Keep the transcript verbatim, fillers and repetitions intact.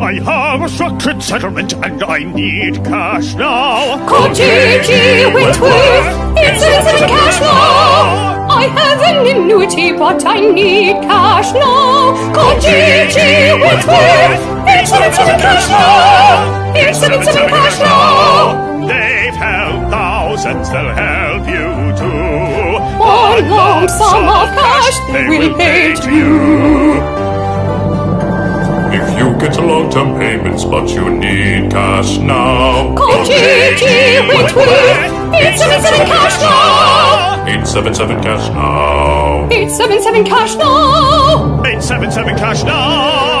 I have a structured settlement and I need cash now. Kociak, Wentworth, it's instant cash now. I have an annuity, but I need cash now. Kociak, Wentworth, it's instant cash now. It's instant cash now. They've helped thousands, they'll help you too. One lump sum of cash they will pay to you. If you get long-term payments, but you need cash now. Kociak, Wentworth, eight seven seven cash now. eight seven seven cash now. eight seven seven cash now. eight seven seven cash now.